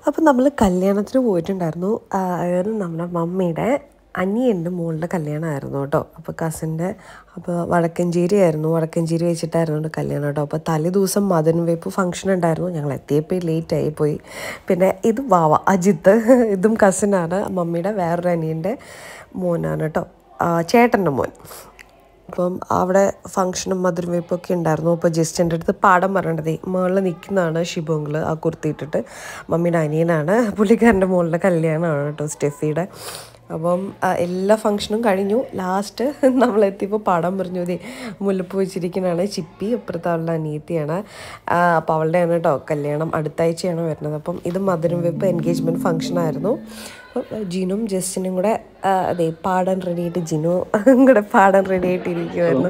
അപ്പോൾ നമ്മൾ കല്യാണത്തിന് പോയിട്ടുണ്ടായിരുന്നു. അതായത് നമ്മുടെ മമ്മിയുടെ അനിയൻ്റെ മോളുടെ കല്യാണമായിരുന്നു കേട്ടോ. അപ്പോൾ കസിൻ്റെ അപ്പോൾ വടക്കഞ്ചേരി വെച്ചിട്ടായിരുന്നു കല്യാണം കേട്ടോ. അപ്പോൾ തലേ ദിവസം മദൻ വേപ്പ് ഫംഗ്ഷൻ ഉണ്ടായിരുന്നു. ഞങ്ങൾ എത്തിയപ്പോൾ ലേറ്റായി പോയി. പിന്നെ ഇത് വാവ അജിത്ത്, ഇതും കസിനാണ്, മമ്മിയുടെ വേറൊരു അനിയൻ്റെ മോനാണ് കേട്ടോ, ചേട്ടൻ്റെ മോൻ. അപ്പം അവിടെ ഫംഗ്ഷനും മധുരം വെപ്പൊക്കെ ഉണ്ടായിരുന്നു. അപ്പോൾ ജസ്റ്റ് എൻ്റെ അടുത്ത് പാഠം പറയേണ്ടത് മുകളിൽ നിൽക്കുന്നതാണ് ഷിബോങ്കിൾ, ആ കുർത്തിയിട്ടിട്ട്. മമ്മിയുടെ അനിയനാണ്, പുള്ളിക്കാരൻ്റെ മുകളിലെ കല്യാണമാണ് കേട്ടോ, സ്റ്റെഫിയുടെ. അപ്പം എല്ലാ ഫംഗ്ഷനും കഴിഞ്ഞു. ലാസ്റ്റ് നമ്മളെത്തിയപ്പോൾ പാടാൻ പറഞ്ഞു. മതി മുല്ലപ്പൂ വെച്ചിരിക്കുന്നതാണ് ചിപ്പി, അപ്പുറത്ത് അവളുടെ അനിയത്തിയാണ്. അപ്പോൾ അവളുടെയാണ് കേട്ടോ കല്യാണം, അടുത്ത ആഴ്ചയാണ് വരുന്നത്. അപ്പം ഇത് മധുരം വെപ്പ് എൻഗേജ്മെൻറ്റ് ഫംഗ്ഷനായിരുന്നു. അപ്പം ജിനും ജസ്റ്റിനും കൂടെ അതെ പാടാൻ റെഡി ആയിട്ട്, ജിനു കൂടെ പാടാൻ റെഡി ആയിട്ടിരിക്കുമായിരുന്നു.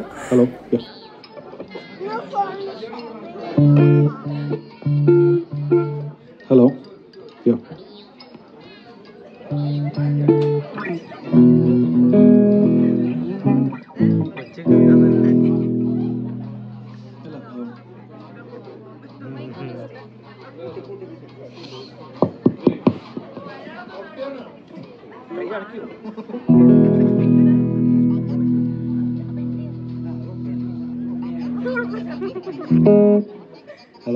ഹലോ ഹലോ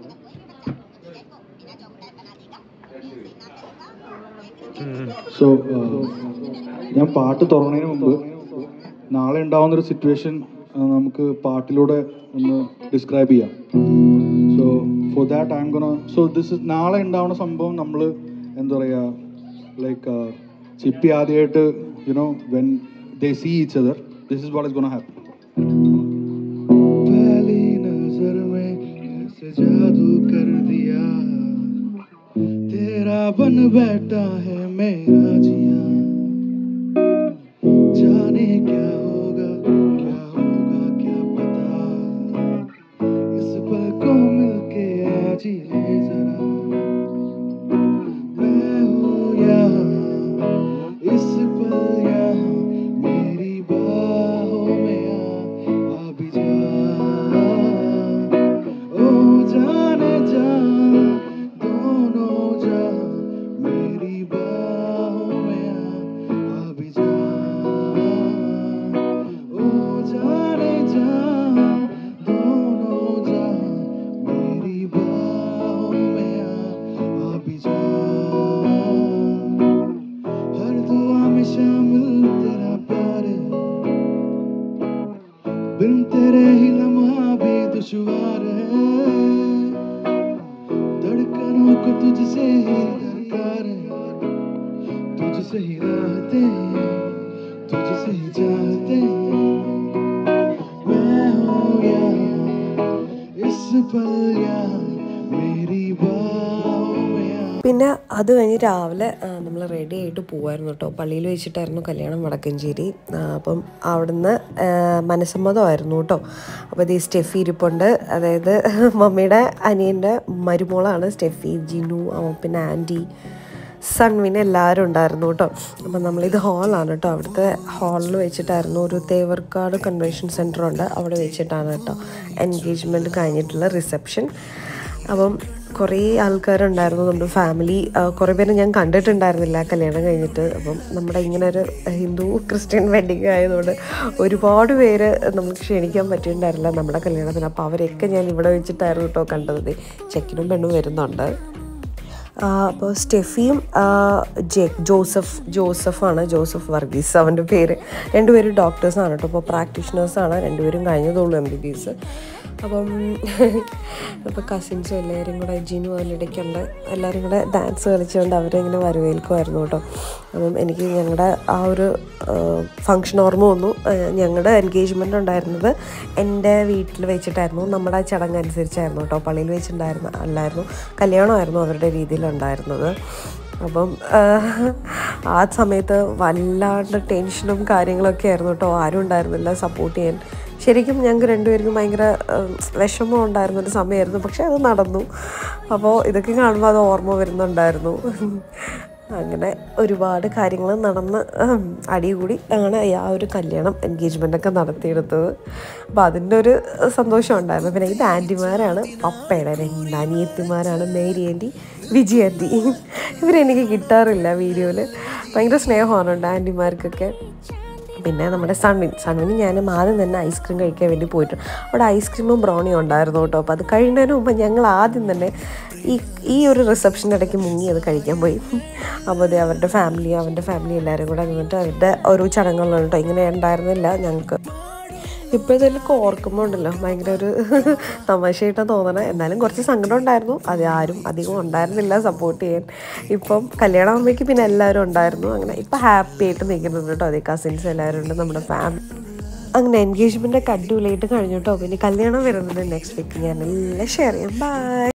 സോ ഞാൻ പാട്ട് തുറന്നതിന് മുമ്പ് നാളെ ഉണ്ടാവുന്നൊരു സിറ്റുവേഷൻ നമുക്ക് പാട്ടിലൂടെ ഒന്ന് ഡിസ്ക്രൈബ് ചെയ്യാം. So for that I'm gonna this is നാളെ ഉണ്ടാവുന്ന സംഭവം നമ്മൾ എന്താ പറയുക, ലൈക്ക് ചിപ്പി ആദ്യമായിട്ട് you know when they see each other, this is what is gonna happen. पहली नजर में कैसे जादू कर दिया, तेरा बन बैठा है मेरा जिया, जाने क्या होगा क्या पता, इस पल को मिलके आज ही ले जरा, मैं हूँ यहाँ इस पल यहाँ, मेरी बाहों में आ भी जा, ओ जाने जा दोनों जा, मेरी बाहों में आ भी जा, ओ जाने जा दोनों जा, मेरी बाहों में आ भी जा, हर दुआ में शामिल तेरा प्यार, बिन तेरे ही लम्हा भी दुश्वार है, धड़कनों को तुझसे ही दरकार है, तुझसे ही राहते तुझसे ही चाहते, मैं हूँ यहाँ इस पल यहाँ, मेरी बाहों में आ. പിന്നെ അത് കഴിഞ്ഞ് രാവിലെ നമ്മൾ റെഡി ആയിട്ട് പോകുമായിരുന്നു കേട്ടോ. പള്ളിയിൽ വെച്ചിട്ടായിരുന്നു കല്യാണം, വടക്കഞ്ചേരി. അപ്പം അവിടുന്ന് മനസ്സമ്മതമായിരുന്നു കേട്ടോ. അപ്പോൾ ഇത് സ്റ്റെഫി ഇരിപ്പുണ്ട്, അതായത് മമ്മിയുടെ അനിയൻ്റെ മരുമോളാണ് സ്റ്റെഫി. ജിനു, പിന്നെ ആൻറ്റി, സൺവിന് എല്ലാവരും ഉണ്ടായിരുന്നു കേട്ടോ. അപ്പം നമ്മളിത് ഹാളാണ് കേട്ടോ, അവിടുത്തെ ഹാളിൽ വെച്ചിട്ടായിരുന്നു, ഒരു തേവർക്കാട് കൺവെൻഷൻ സെൻറ്റർ ഉണ്ട്, അവിടെ വെച്ചിട്ടാണ് കേട്ടോ എൻഗേജ്മെൻറ്റ് കഴിഞ്ഞിട്ടുള്ള റിസപ്ഷൻ. അപ്പം കുറേ ആൾക്കാരുണ്ടായിരുന്നു, നമ്മുടെ ഫാമിലി. കുറേ പേര് ഞാൻ കണ്ടിട്ടുണ്ടായിരുന്നില്ല കല്യാണം കഴിഞ്ഞിട്ട്. അപ്പം നമ്മുടെ ഇങ്ങനെ ഒരു ഹിന്ദു ക്രിസ്ത്യൻ വെഡിങ് ആയതുകൊണ്ട് ഒരുപാട് പേര് നമുക്ക് ക്ഷണിക്കാൻ പറ്റിയിട്ടുണ്ടായിരുന്നില്ല നമ്മുടെ കല്യാണത്തിന്. അപ്പോൾ അവരെയൊക്കെ ഞാൻ ഇവിടെ വെച്ചിട്ടായിരുന്നു കേട്ടോ കണ്ടത്. ചെക്കനും പെണ്ണും വരുന്നുണ്ട്. അപ്പോൾ സ്റ്റെഫിയും ജോസഫാണ്, ജോസഫ് വർഗീസ് അവൻ്റെ പേര്. രണ്ടുപേരും ഡോക്ടേഴ്സാണ് കേട്ടോ, അപ്പോൾ പ്രാക്ടീഷണേഴ്സാണ്. രണ്ടുപേരും കഴിഞ്ഞതുള്ളൂ MBBS. അപ്പം അപ്പോൾ കസിൻസും എല്ലാവരും കൂടെ, ജിനു അതിനിടയ്ക്കുണ്ട്, എല്ലാവരും കൂടെ ഡാൻസ് കളിച്ചുകൊണ്ട് അവരിങ്ങനെ വരവേൽക്കുമായിരുന്നു കേട്ടോ. അപ്പം എനിക്ക് ഞങ്ങളുടെ ആ ഒരു ഫങ്ഷൻ ഓർമ്മ വന്നു. ഞങ്ങളുടെ എൻഗേജ്മെൻ്റ് ഉണ്ടായിരുന്നത് എൻ്റെ വീട്ടിൽ വെച്ചിട്ടായിരുന്നു, നമ്മുടെ ആ ചടങ്ങ് അനുസരിച്ചായിരുന്നു കേട്ടോ, പള്ളിയിൽ വെച്ചിട്ടുണ്ടായിരുന്നു അല്ലായിരുന്നു, കല്യാണമായിരുന്നു അവരുടെ രീതിയിലുണ്ടായിരുന്നത്. അപ്പം ആ സമയത്ത് വല്ലാണ്ട് ടെൻഷനും കാര്യങ്ങളൊക്കെ ആയിരുന്നു കേട്ടോ. ആരും ഉണ്ടായിരുന്നില്ല സപ്പോർട്ട് ചെയ്യാൻ. ശരിക്കും ഞങ്ങൾക്ക് രണ്ടുപേർക്കും ഭയങ്കര വിഷമം ഉണ്ടായിരുന്നൊരു സമയമായിരുന്നു, പക്ഷെ അത് നടന്നു. അപ്പോൾ ഇതൊക്കെ കാണുമ്പോൾ അത് ഓർമ്മ വരുന്നുണ്ടായിരുന്നു. അങ്ങനെ ഒരുപാട് കാര്യങ്ങൾ നടന്ന് അടികൂടി ആണ് ആ ഒരു കല്യാണം എൻഗേജ്മെൻ്റൊക്കെ നടത്തിയെടുത്തത്. അപ്പോൾ അതിൻ്റെ ഒരു സന്തോഷം ഉണ്ടായിരുന്നു. പിന്നെ ഇത് ആൻറ്റിമാരാണ്, പപ്പയുടെ 2 അനിയത്തിമാരാണ്, മേരി ആൻറ്റി, വിജി ആൻറ്റി. ഇവരെനിക്ക് കിട്ടാറില്ല വീഡിയോയിൽ. ഭയങ്കര സ്നേഹമാണ് ആൻറ്റിമാർക്കൊക്കെ. പിന്നെ നമ്മുടെ സൺവിന് ഞാനും ആദ്യം തന്നെ ഐസ്ക്രീം കഴിക്കാൻ വേണ്ടി പോയിട്ടുണ്ട്. അവിടെ ഐസ്ക്രീമും ബ്രൗണിയും ഉണ്ടായിരുന്നു കേട്ടോ. അപ്പോൾ അത് കഴിയുന്നതിന് മുമ്പ് ഞങ്ങൾ ആദ്യം തന്നെ ഈ ഒരു റിസപ്ഷൻ്റെ ഇടയ്ക്ക് മുങ്ങി അത് കഴിക്കാൻ പോയി. അപ്പോൾ അത് അവരുടെ ഫാമിലി എല്ലാവരും കൂടെ നിന്നിട്ട് അവരുടെ ഓരോ ചടങ്ങുകളുണ്ട് കേട്ടോ. ഇങ്ങനെ ഉണ്ടായിരുന്നില്ല ഞങ്ങൾക്ക്. ഇപ്പോഴത്തേക്ക് ഓർക്കുമ്പോൾ ഉണ്ടല്ലോ ഭയങ്കര ഒരു തമാശയായിട്ടാണ് തോന്നണത്. എന്നാലും കുറച്ച് സങ്കടം ഉണ്ടായിരുന്നു. അത് ആരും അധികം ഉണ്ടായിരുന്നില്ല സപ്പോർട്ട് ചെയ്യാൻ. ഇപ്പം കല്യാണം ആകുമ്പോഴേക്ക് പിന്നെ എല്ലാവരും ഉണ്ടായിരുന്നു. അങ്ങനെ ഇപ്പം ഹാപ്പി ആയിട്ട് നിൽക്കുന്നുണ്ട് കേട്ടോ. അതേ കസിൻസ് എല്ലാവരും ഉണ്ട്, നമ്മുടെ ഫാമിലി. അങ്ങനെ എൻഗേജ്മെൻ്റ് ഒക്കെ അടിപൊളിയായിട്ട് കഴിഞ്ഞു കേട്ടോ. പിന്നെ കല്യാണം വരുന്നത് നെക്സ്റ്റ് വീക്ക് ഞാൻ എല്ലാം ഷെയർ ചെയ്യാം. ബൈ.